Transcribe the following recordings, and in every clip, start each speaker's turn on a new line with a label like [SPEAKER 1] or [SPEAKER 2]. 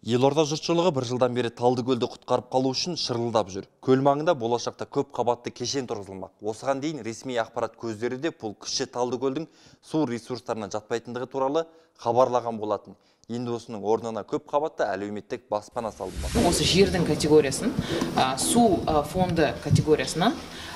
[SPEAKER 1] Елорда жұртшылығы бір жылдан бері Талдыкөлді құтқарып қалу үшін шырылдап жүр. Көл маңында болашақта көп қабатты кешен тұрғызылмақ. Осыған дейін ресми ақпарат көздері де бұл кіші Талдыкөлдің су ресурстарына жатпайтындығы туралы хабарлаған болатын. Енді осының орнына көп қабатты әлеуметтік баспана салынбақ.
[SPEAKER 2] Осы жердің категориясын су фонды категориясынан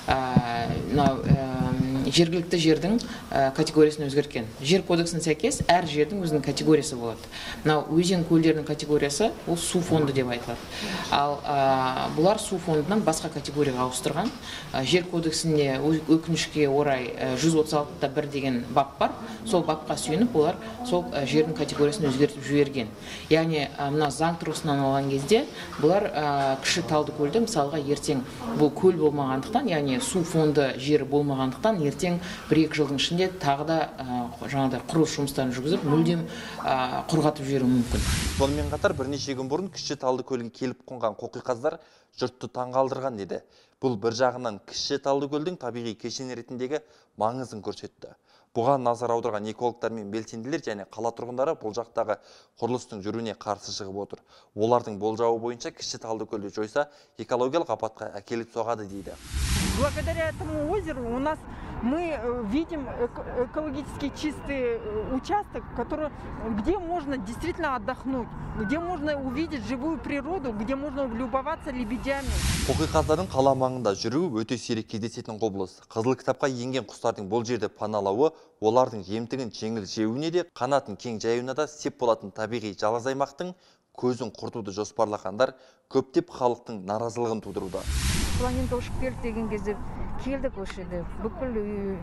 [SPEAKER 2] жергілікті жердің категориясын өзгерткен. Жер кодексіне сәйкес әр жердің өзінің категориясы болады. Өзен көлдердің категориясы ол су фонды деп айтылады. Ал бұлар су фондынан басқа категорияға ауыстырған. Жер кодексінде өкінішке орай 136-1 деген бап бар. Сол бапқа сүйеніп олар сол жердің категориясын өзгертіп жіберген. Яғни мына заң тұрғысынан алған кезде бұлар кіші Талдыкөлді мысалға ертең бұл көл болмағандықтан, яғни су фонды жері болмағандықтан ертең 1-2 жылдың ішінде тағы да жаңағыдай құрылыс жұмыстарын жүргізіп мүлдем құрғатып жіберуі мүмкін.
[SPEAKER 1] Сонымен қатар бірнеше күн бұрын кіші Талдыкөлге келіп қонған қоқиқаздар жұртты таңғалдырған еді. Бұл бір жағынан кіші Талдыкөлдің табиғи кешен ретіндегі маңызын көрсетті. Бұған назар аударған экологтар мен белсенділер және қала тұрғындары бұл жақтағы құрылыстың жүруіне қарсы шығып отыр. Олардың болжауы бойынша кіші Талдыкөлді жойса экологиялық апатқа әкеліп соғады дейді.
[SPEAKER 3] Благодаря этому озеру мы видим экологически чистый участок, где можно действительно отдохнуть, где можно увидеть живую природу, где можно любоваться лебедями.
[SPEAKER 1] Қоқиқаздардың қала маңында жүруі өте сирек кездесетін құбылыс. Қызыл кітапқа енген құстардың бұл жерде паналауы, олардың жемтігін жеңіл жеуіне де, қанатын кең жаюына да сеп болатын табиғи жалғыз аймақтың көзін құртуды жоспарлағандар көптеп халықтың наразылығын тудыруда.
[SPEAKER 4] Фламинго ұшып келді деген кезде келдік осы жерде. Бүкіл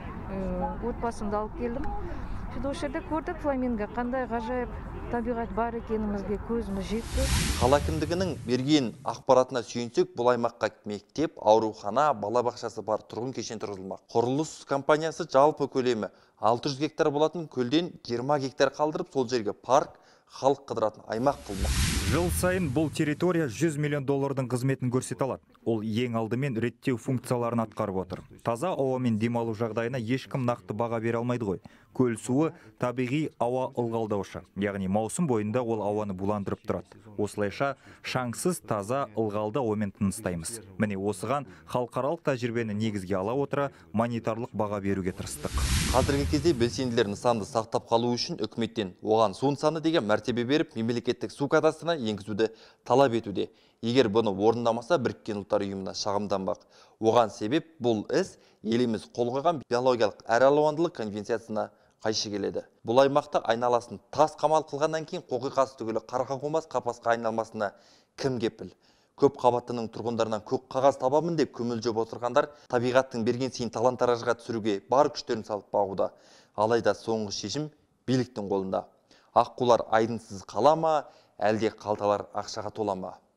[SPEAKER 4] отбасымды алып келдім. Осы жерде көрдік фламинго қандай ғажайып табиғат бар екенімізге көзіміз жетті.
[SPEAKER 1] Қала әкімдігінің берген ақпаратына сүйенсек, бұл аймаққа мектеп, аурухана, балабақшасы бар тұрғын кешен тұрғызылмақ. Құрылыс компаниясы жалпы көлемі 600 гектар болатын көлден 20 гектар қалдырып, сол жерге парк, халық қыдыратын аймақ қылмақ.
[SPEAKER 5] Жыл сайын бұл территория $100 миллион қызметін көрсете алады. Ол ең алдымен реттеу функцияларын атқарып отыр. Таза ауамен демалу жағдайына ешкім нақты баға бере алмайды ғой. Көл суы табиғи ауа ылғалдаушы, яғни маусым бойында ол ауаны буландырып тұрады. Осылайша шаңсыз таза ылғалды ауамен тыныстаймыз. Міне осыған халықаралық тәжірибені негізге ала отыра мониторлық баға беруге тырыстық.
[SPEAKER 1] Қазіргі кезде белсенділер нысанды сақтап қалу үшін үкіметтен оған су нысаны деген мәртебе беріп, мемлекеттік су кадастрына енгізуді талап етуде. Егер бұны орындамаса, Біріккен ұлттар ұйымына шағымданбақ. Оған себеп бұл іс еліміз қол қойған биологиялық әралуандылық конвенциясына қайшы келеді. Бұл аймақта айналасын тас қамал қылғаннан кейін қоқиқаз түгілі қарға қонбас қапасқа айналмасына кім кепіл? Көп қабаттының тұрғындарынан көк қағаз табамын деп көмілжіп отырғандар табиғаттың берген сыйын талан-таражға түсіруге бар күштерін салып бағуда. Алайда соңғы шешім биліктің қолында. Аққулар айдынсыз қала ма, әлде қалталар ақшаға тола ма?